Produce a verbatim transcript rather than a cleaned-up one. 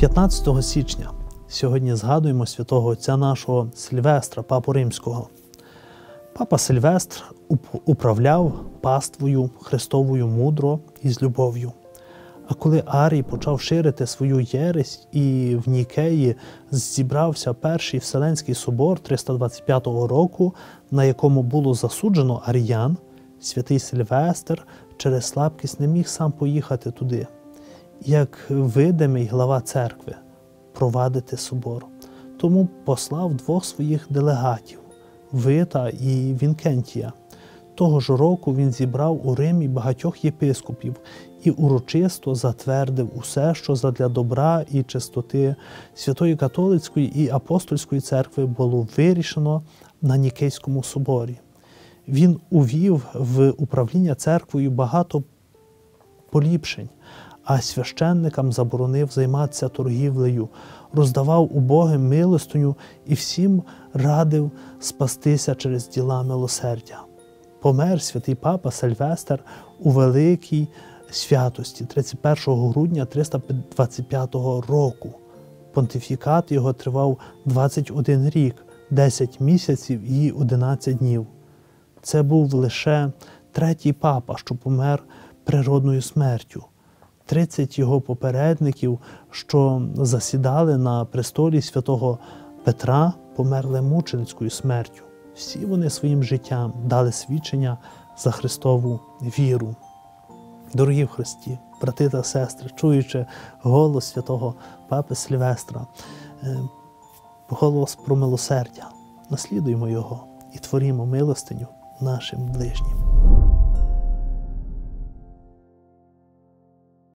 п'ятнадцятого січня сьогодні згадуємо святого отця нашого Сильвестра, папу римського. Папа Сильвестр управляв паствою Христовою мудро і з любов'ю. А коли Арій почав ширити свою єресь і в Нікеї зібрався Перший Вселенський собор триста двадцять п'ятого року, на якому було засуджено аріян, святий Сильвестр через слабкість не міг сам поїхати туди, як видимий глава церкви, провадити собор. Тому послав двох своїх делегатів – Вита і Вінкентія. Того ж року він зібрав у Римі багатьох єпископів і урочисто затвердив усе, що задля добра і чистоти Святої Католицької і Апостольської церкви було вирішено на Нікейському соборі. Він увів в управління церквою багато поліпшень, а священникам заборонив займатися торгівлею, роздавав убогим милостиню і всім радив спастися через діла милосердя. Помер святий папа Сильвестр у великій святості тридцять першого грудня триста двадцять п'ятого року. Понтифікат його тривав двадцять один рік, десять місяців і одинадцять днів. Це був лише третій папа, що помер природною смертю. тридцять його попередників, що засідали на престолі святого Петра, померли мученицькою смертю. Всі вони своїм життям дали свідчення за Христову віру. Дорогі в Христі, брати та сестри, чуючи голос святого папи Сильвестра, голос про милосердя, наслідуємо його і творімо милостиню нашим ближнім.